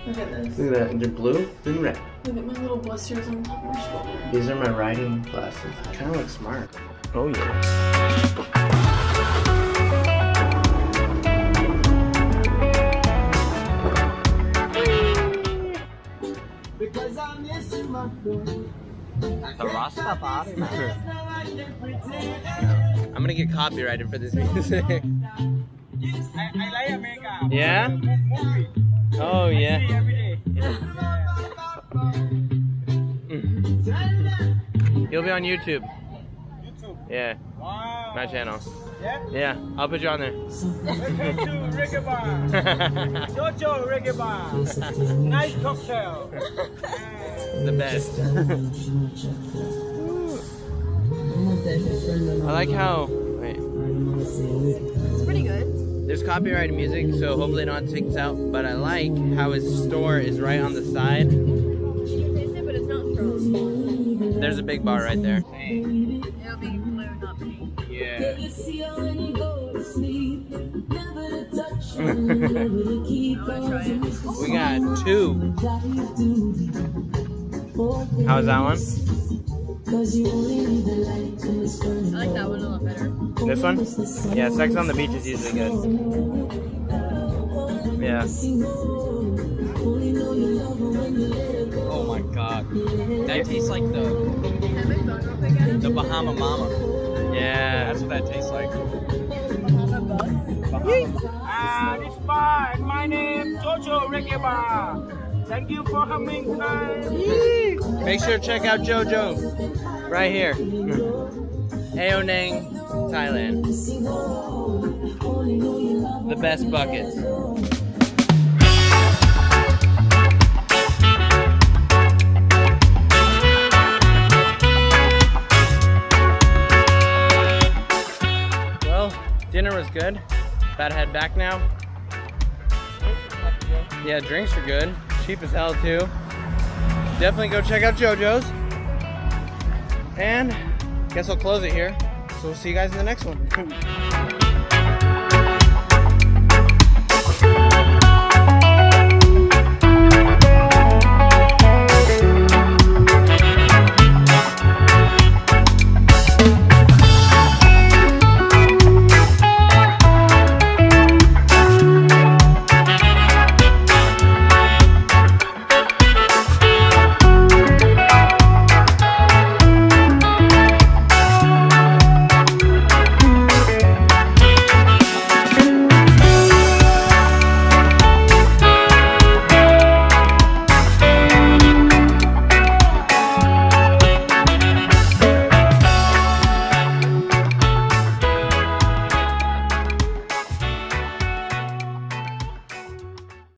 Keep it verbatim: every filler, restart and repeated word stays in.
Look at this. Look at that. They're blue and red. Look at my little blisters on top of my shoulder. These are my riding glasses. Kind of look smart. Oh yeah. Because I'm missing my friend. The Rastafari man. I'm gonna get copyrighted for this music. I, I like America. Yeah? Movie. Oh yeah. I see every day. You'll be on YouTube. YouTube. Yeah. Wow. My channel. Yeah? Yeah, I'll put you on there. Welcome to Reggae Bar. JoJo'r Reggae Bar. Nice cocktail. The best. I like how. Wait. It's pretty good. There's copyrighted music, so hopefully they don't have to take this out. But I like how his store is right on the side. You can taste it, but it's not strong. There's a big bar right there. It'll be blue, not pink. Yeah. We got two. How's that one? I like that one a lot better. This one? Yeah, Sex on the Beach is usually good. Yeah. Oh my god. That tastes like the the Bahama Mama. Yeah. That's what that tastes like. Ah, this bar, and my name JoJo'r Reggae Bar. Thank you for coming tonight. Make sure to check out JoJo right here. Aonang, Thailand. The best buckets. Well, dinner was good. About to head back now. Yeah, drinks are good. Cheap as hell too. Definitely go check out JoJo's. And guess I'll close it here. So we'll see you guys in the next one.